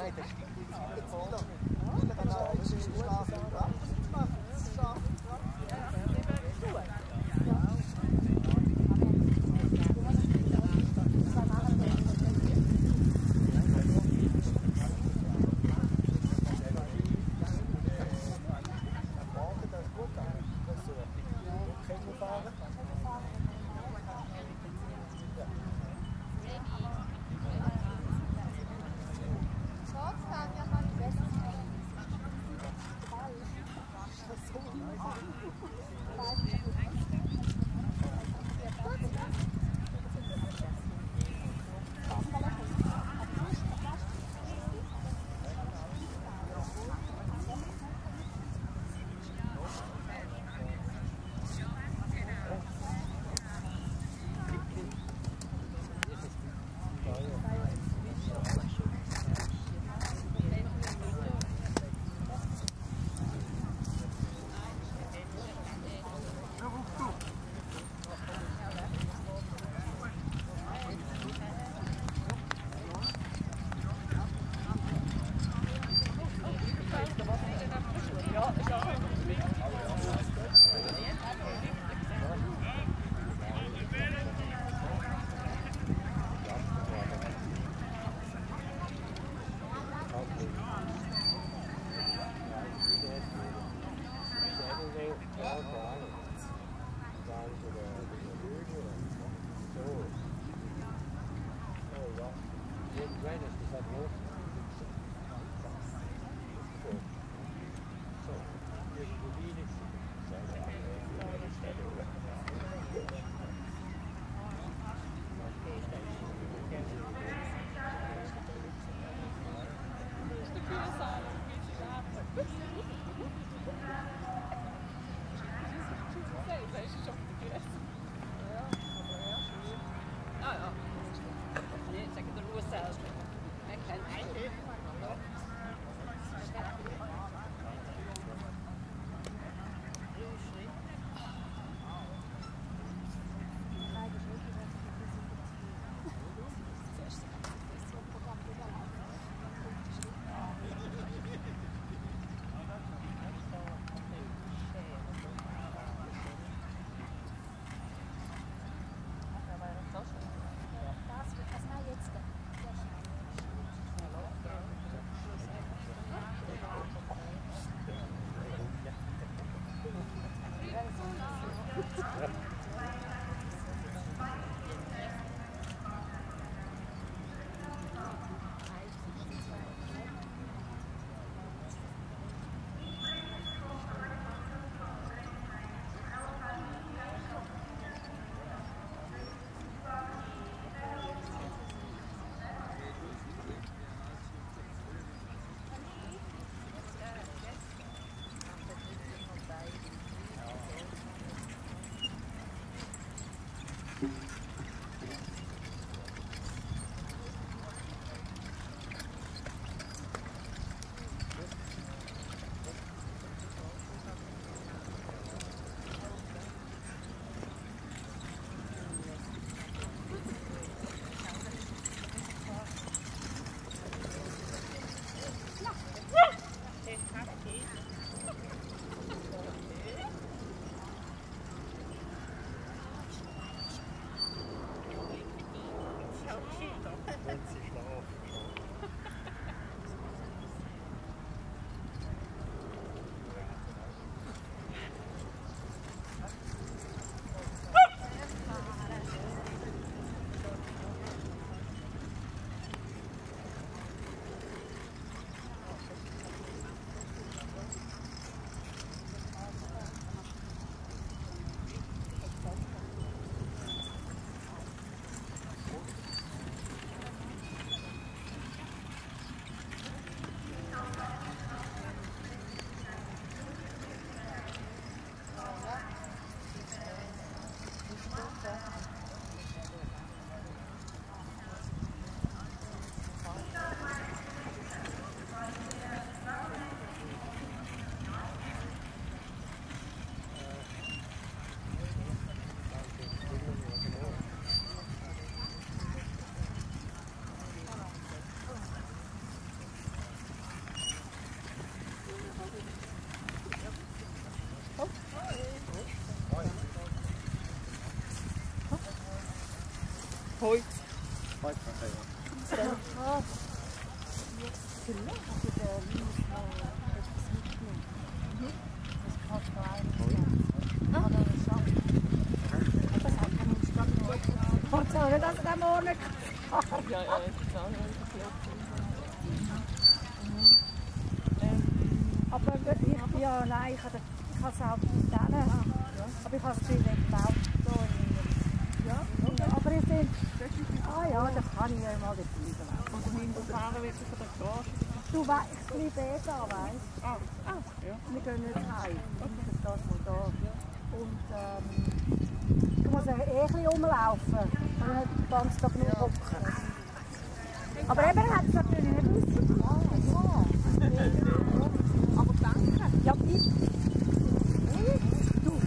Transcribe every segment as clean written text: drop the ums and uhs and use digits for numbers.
Tanja, Holz. Heute Vielleicht also der Linus noch etwas mitnehmen. Das kann da eigentlich kann er nicht schaffen. Das hat man im Stand noch. Und so, dass er am Morgen kann. Ja, ja, ich sage Aber ich, ja, nein, ich kann es auch nicht nehmen. Aber ich habe es viel gebaut. Ja, aber ich finde, ja, das kann ich ja mal dort bleiben. und hinterfahren wird von der Garage. Du weißt, ich bleibe da, weißt du? Ja. Wir gehen nicht heim. Ich das mal da. Und du musst ein bisschen rumlaufen. Und nicht den ganzen Tag nur hocken. Aber eben hat es natürlich nicht rausgekommen. Aber danke. Ja, ich. Du.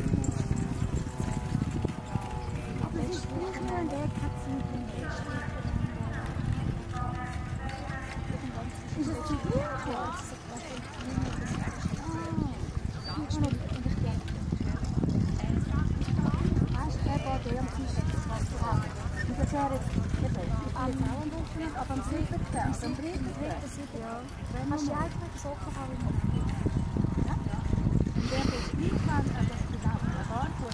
Aber es ist gleich nur ein Weg, hat es nicht im Weg. Ist es zu viel? Weißt du, der geht am Tisch das Wasser an. Und das wäre jetzt am Wochenende, aber am 7. Am 7. Ja. Hast du einfach Socken haben? Ja. Und der ist nicht mal, das ist auch ein Barfuß.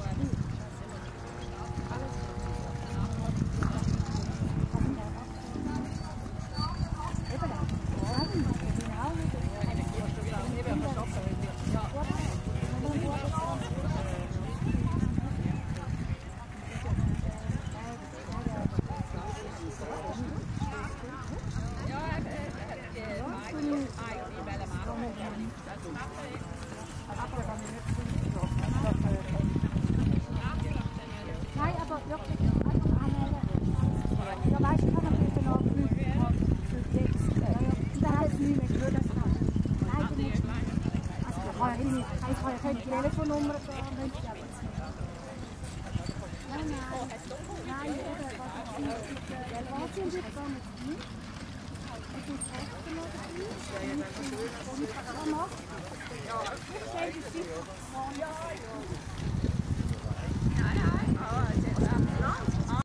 Nein, aber wirklich einfach anmelden. Ja, weißt du, ich habe natürlich noch für Text. Und dann hat es nicht mehr gehört, dass Nein, nicht. Also, ich kann ja keine Telefonnummer geben. Nein, eben, was sind wir gar nicht? Es ist kostenlos. Ja,